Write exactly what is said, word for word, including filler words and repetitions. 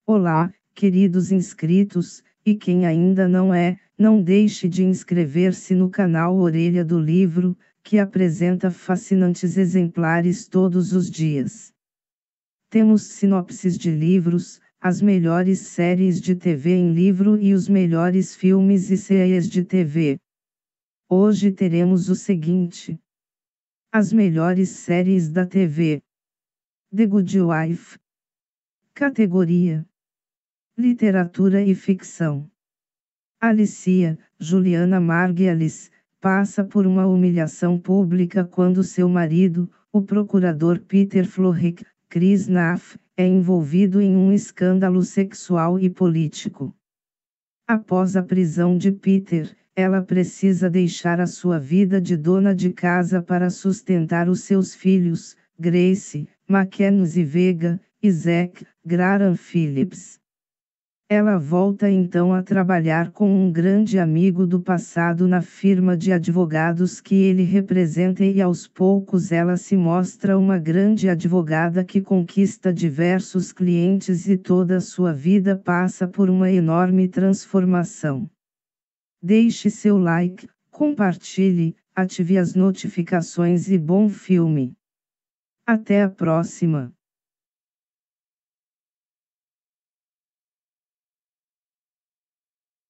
Olá, queridos inscritos, e quem ainda não é, não deixe de inscrever-se no canal Orelha do Livro, que apresenta fascinantes exemplares todos os dias. Temos sinopses de livros, as melhores séries de T V em livro e os melhores filmes e séries de T V. Hoje teremos o seguinte: as melhores séries da T V. The Good Wife. Categoria: Literatura e Ficção. Alicia, Juliana Margulies, passa por uma humilhação pública quando seu marido, o procurador Peter Florrick, Chris Naff, é envolvido em um escândalo sexual e político. Após a prisão de Peter, ela precisa deixar a sua vida de dona de casa para sustentar os seus filhos, Grace, Mackenzie Vega, e Zack, Graham Phillips. Ela volta então a trabalhar com um grande amigo do passado na firma de advogados que ele representa e aos poucos ela se mostra uma grande advogada que conquista diversos clientes e toda a sua vida passa por uma enorme transformação. Deixe seu like, compartilhe, ative as notificações e bom filme. Até a próxima!